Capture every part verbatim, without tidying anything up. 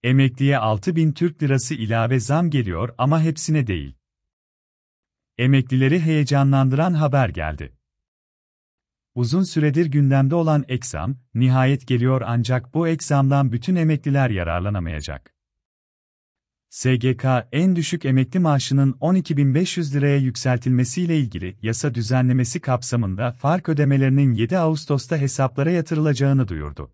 Emekliye altı bin Türk Lirası ilave zam geliyor ama hepsine değil. Emeklileri heyecanlandıran haber geldi. Uzun süredir gündemde olan ek zam, nihayet geliyor ancak bu ek zamdan bütün emekliler yararlanamayacak. S G K, en düşük emekli maaşının on iki bin beş yüz liraya yükseltilmesiyle ilgili yasa düzenlemesi kapsamında fark ödemelerinin yedi Ağustos'ta hesaplara yatırılacağını duyurdu.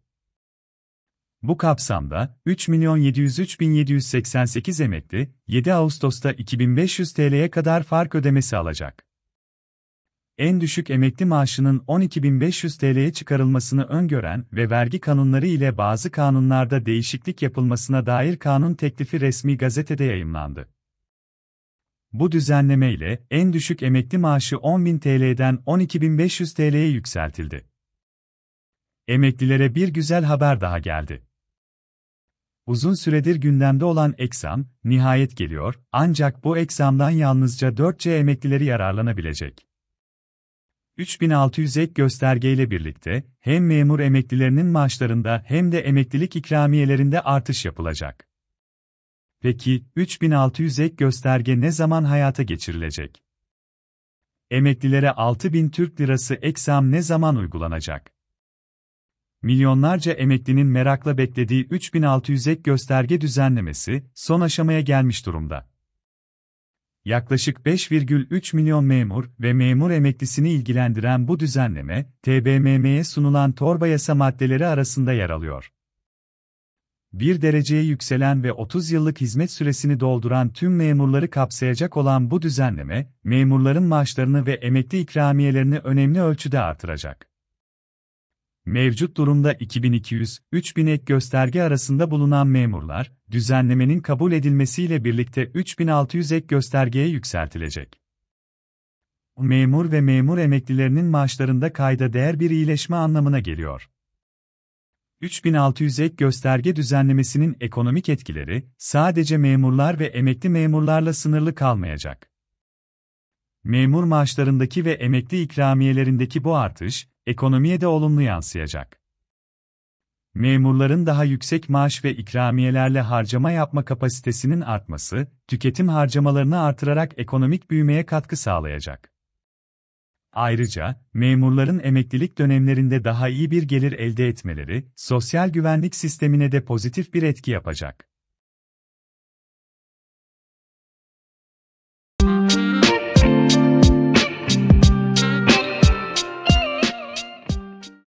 Bu kapsamda, üç milyon yedi yüz üç bin yedi yüz seksen sekiz emekli, yedi Ağustos'ta iki bin beş yüz TL'ye kadar fark ödemesi alacak. En düşük emekli maaşının on iki bin beş yüz TL'ye çıkarılmasını öngören ve vergi kanunları ile bazı kanunlarda değişiklik yapılmasına dair kanun teklifi resmi gazetede yayımlandı. Bu düzenleme ile en düşük emekli maaşı on bin TL'den on iki bin beş yüz TL'ye yükseltildi. Emeklilere bir güzel haber daha geldi. Uzun süredir gündemde olan ek zam, nihayet geliyor, ancak bu ek zamdan yalnızca dört C emeklileri yararlanabilecek. üç bin altı yüz ek göstergeyle birlikte, hem memur emeklilerinin maaşlarında hem de emeklilik ikramiyelerinde artış yapılacak. Peki, üç bin altı yüz ek gösterge ne zaman hayata geçirilecek? Emeklilere altı bin Türk Lirası ek zam ne zaman uygulanacak? Milyonlarca emeklinin merakla beklediği üç bin altı yüz ek gösterge düzenlemesi, son aşamaya gelmiş durumda. Yaklaşık beş virgül üç milyon memur ve memur emeklisini ilgilendiren bu düzenleme, T B M M'ye sunulan torba yasa maddeleri arasında yer alıyor. Bir dereceye yükselen ve otuz yıllık hizmet süresini dolduran tüm memurları kapsayacak olan bu düzenleme, memurların maaşlarını ve emekli ikramiyelerini önemli ölçüde artıracak. Mevcut durumda iki bin iki yüz - üç bin ek gösterge arasında bulunan memurlar, düzenlemenin kabul edilmesiyle birlikte üç bin altı yüz ek göstergeye yükseltilecek. Memur ve memur emeklilerinin maaşlarında kayda değer bir iyileşme anlamına geliyor. üç bin altı yüz ek gösterge düzenlemesinin ekonomik etkileri, sadece memurlar ve emekli memurlarla sınırlı kalmayacak. Memur maaşlarındaki ve emekli ikramiyelerindeki bu artış, ekonomiye de olumlu yansıyacak. Memurların daha yüksek maaş ve ikramiyelerle harcama yapma kapasitesinin artması, tüketim harcamalarını artırarak ekonomik büyümeye katkı sağlayacak. Ayrıca, memurların emeklilik dönemlerinde daha iyi bir gelir elde etmeleri, sosyal güvenlik sistemine de pozitif bir etki yapacak.